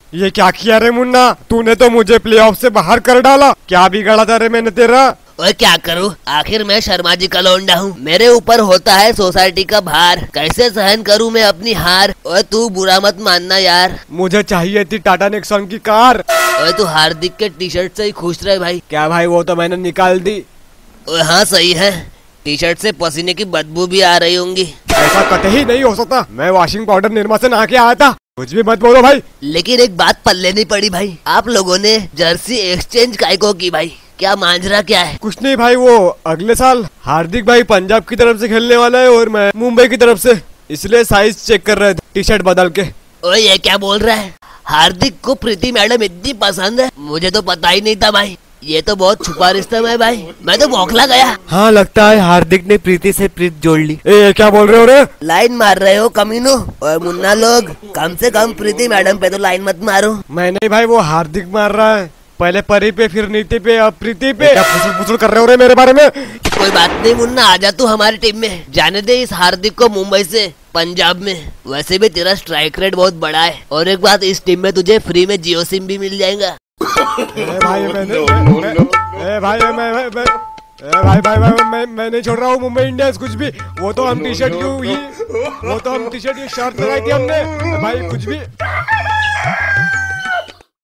ये क्या किया रे मुन्ना, तूने तो मुझे प्लेऑफ से बाहर कर डाला। क्या बिगाड़ा था रे मैंने तेरा? ओए क्या करूं, आखिर मैं शर्मा जी का लौंडा हूँ। मेरे ऊपर होता है सोसाइटी का भार, कैसे सहन करूं मैं अपनी हार। ओए तू बुरा मत मानना यार। मुझे चाहिए थी टाटा नेक्सॉन की कार। ओए तू हार्दिक के टी शर्ट से ही खुश रहे भाई। क्या भाई, वो तो मैंने निकाल दी। ओए हाँ सही है, टी शर्ट से पसीने की बदबू भी आ रही होंगी। ऐसा कतई नहीं हो सकता, मैं वॉशिंग पाउडर निर्मा से नहा के आया था। कुछ भी मत बोलो भाई। लेकिन एक बात पल्ले नहीं पड़ी भाई, आप लोगों ने जर्सी एक्सचेंज काय को की भाई? क्या मांजरा क्या है? कुछ नहीं भाई, वो अगले साल हार्दिक भाई पंजाब की तरफ से खेलने वाला है और मैं मुंबई की तरफ से, इसलिए साइज चेक कर रहे थे टी शर्ट बदल के। ओए ये क्या बोल रहा है? हार्दिक को प्रीति मैडम इतनी पसंद है? मुझे तो पता ही नहीं था भाई। ये तो बहुत छुपा रिश्ता है भाई, मैं तो बौखला गया। हाँ लगता है हार्दिक ने प्रीति से प्रीत जोड़ ली। ए क्या बोल रहे हो रे? लाइन मार रहे हो कमीनो? और मुन्ना लोग, कम से कम प्रीति मैडम पे तो लाइन मत मारो। मैं नहीं भाई, वो हार्दिक मार रहा है। पहले परी पे, फिर नीति पे, अब प्रीति पे। क्या फुसुल फुसुल कर रहे हो रे मेरे बारे में? कोई बात नहीं मुन्ना, आजा तू हमारी टीम में। जाने दे इस हार्दिक को मुंबई से पंजाब में। वैसे भी तेरा स्ट्राइक रेट बहुत बड़ा है, और एक बात, इस टीम में तुझे फ्री में जियो सिम भी मिल जाएगा। भाई मैं नहीं छोड़ रहा हूँ मुंबई इंडियंस कुछ भी। वो तो हम टी शर्ट शर्ट लगाई थी हमने भाई, कुछ भी।